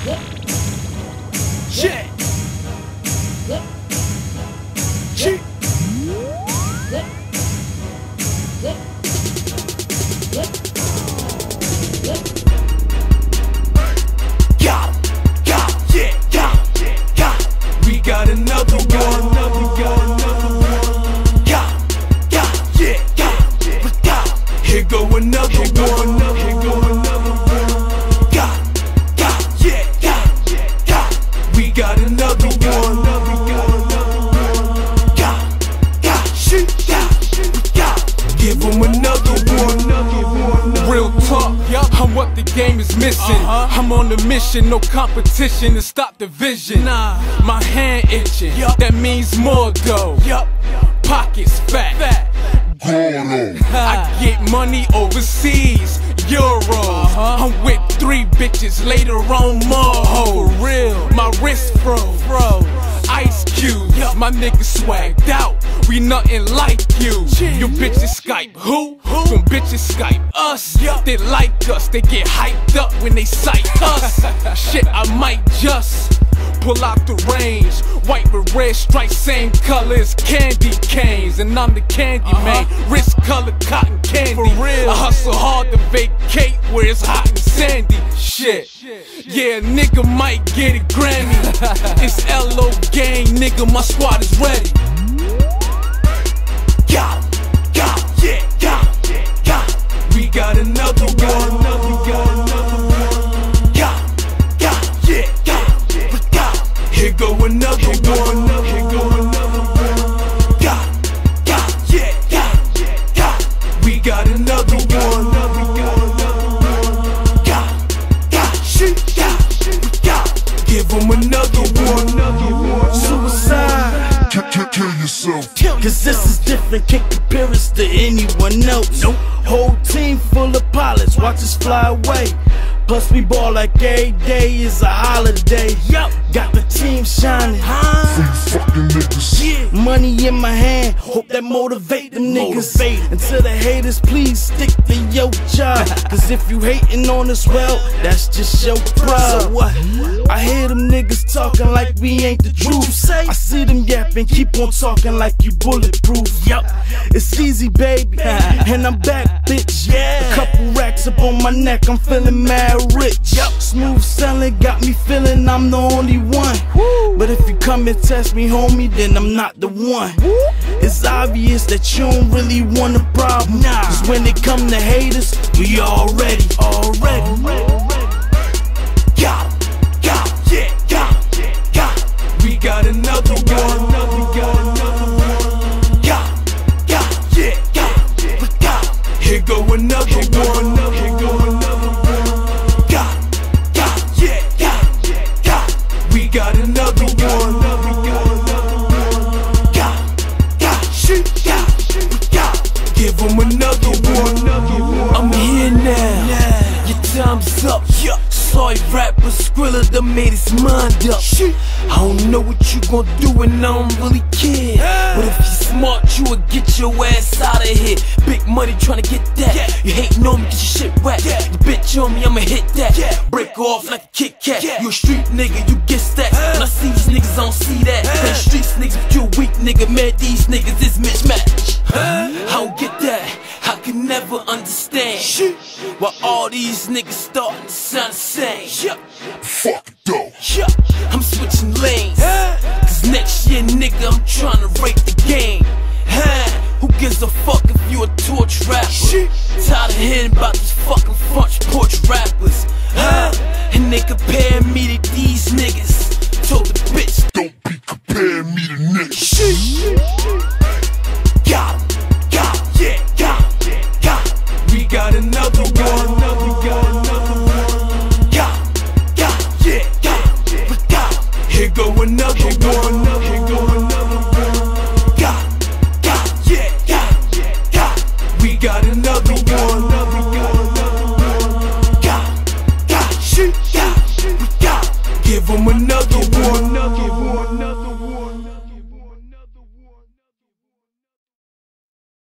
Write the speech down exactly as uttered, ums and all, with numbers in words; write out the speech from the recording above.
Yeah. Cheat. Got him, got him, yeah, got him, got him. We got another one, another one, another one. Got him, got him, yeah, got him, we got him. Here go another one, here go another one. Got him, got him, yeah, got him, got him. We got another one, another one, another one. Got him, got him, shoot, got him, we got him. Give him another one, another one. Real talk, I'm what the game is missing. Uh-huh. I'm on a mission, no competition to stop the vision. Nah. My hand itching, Yup. that means more dough. Yup, Pockets fat. fat. I get money overseas, euros. Uh-huh. I'm with three bitches, later on more hoes. For real. My wrist froze, Bro. ice cubes. Yup. My niggas swagged out, we nothing like you. Yeah. Your bitches Skype who? Who? Them bitches Skype us. Yup. They like us, they get hyped up when they sight us. Shit, I might just pull out the range. White with red stripes, same color as candy canes. And I'm the candy Uh-huh. man, wrist color cotton candy. For real. I hustle hard to vacate where it's hot and sandy. Shit, yeah, nigga might get a Grammy. It's L O gang, nigga, my squad is ready. Got him, got him, yeah, got him, got him. We got another one, another one, another one. Got him, got him, yeah, got him, we got him. Here go another one, here go another one. Got him, got him, yeah, got him, got him. We got another one, another one, another one. Got him, got him, shoot, got him, we got him. Give him another one, another one. Suicide, Kill, kill, kill yourself. cause this is different, can't compare us to anyone else. Nope. Whole team full of pilots, watch us fly away. Plus we ball like every day is a holiday. Yup. Got the team shining, Huh? You fucking niggas. Yeah. money in my hand, hope that motivate them niggas. Motivate 'em. And to the haters, please stick to your job. Cause if you hating on us, well, that's just your pride. So what? I hear them niggas talking like we ain't the truth. you say? I see them yapping, keep on talking like you bulletproof. Yup. It's easy, baby, and I'm back, bitch. Yeah. A couple racks up on my neck, I'm feeling mad rich. Yup. Smooth selling, got me feeling I'm the only one. Woo. But if you come and test me, homie, then I'm not the one. It's obvious that you don't really want a problem. Nah. Cause when it come to haters, we already, Already. Got him, got him, yeah, got him, got him. We got another one, another one, another one. Got him, got him, yeah, got him, we got him. Here go another one, here go another one. Got him, got him, yeah, got him, got him. We got another one, another one, another one. Got him, got him, shoot, got him, we got him. Give him another one, another one. I'm here now, your time's up. Yeah. Sorry, rapper Skrilla done made his mind up. Shit. I don't know what you gon' do and I don't really care. But if you smart, you will get your ass out of here. Big money tryna get that. Yeah. You hating on me, get your shit whacked. Yeah. The bitch on me, I'ma hit that. Yeah. Break off like a Kit Kat. Yeah. You a street nigga, you get stacked. When I see these niggas, I don't see that. Uh. They streets niggas, but you a weak nigga. Man, these niggas is mismatch. I don't get that. I can never understand Shit. why all these niggas starting to sound the same. Yeah. Fuck it though. Yeah. I'm switching lanes. Huh? Cause next year, nigga, I'm tryna rate the game. Huh? Who gives a fuck if you a torch rapper? Shit. Tired of hearing about these fucking front porch rappers. Huh? And they compare me to these niggas. Told the bitch, Don't be comparing me to niggas. Shit. Got him, got him, yeah, got him, got him. We got another one, another one, another one. Got him, got him, yeah, got him, we got him. Here go another one, here go another one. Got him, got him, yeah, got him, got him. We got another one, another one, another one. Got him, got him, shoot, got him, we got him. Give him another